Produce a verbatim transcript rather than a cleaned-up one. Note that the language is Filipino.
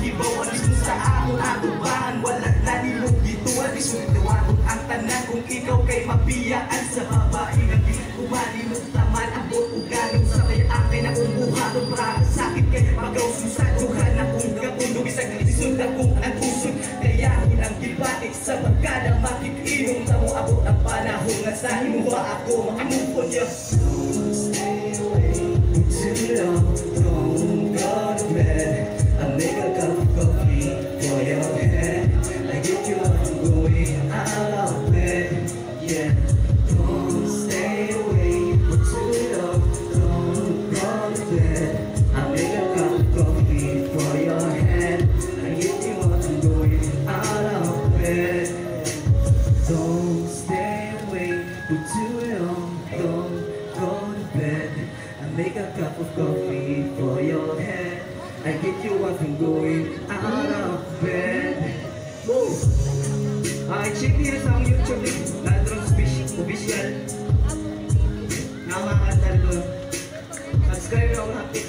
gibaw alis mo sa akong atubahan. Wala na nilong gituan, isudawaton ang tanan. Kung ikaw kay mabiyaan sa babae na kumalimot naman ang buong ganong sa may akin na umuhaton para sakit kay magaw susaduhan na kung kapundong isang lisod na kung ang usod. Kaya ang gibatik sa magkada makikinom na mo abot ang panahon nga sa imuha ako makamupon niya. Don't stay away too long, don't go to bed. I make a cup of coffee for your head. I get you up and going out of bed. Yeah, don't stay away for too long, don't go to bed. I make a cup of coffee for your head. I get you up and going out of bed. Don't stay away for too long, don't go to bed. I make a cup of coffee for your head. I get you up and going out of bed. Woo! Ay, check nyo sa akong YouTube ni Landrons Official. Nga mga kanta nito. Subscribe ako happy.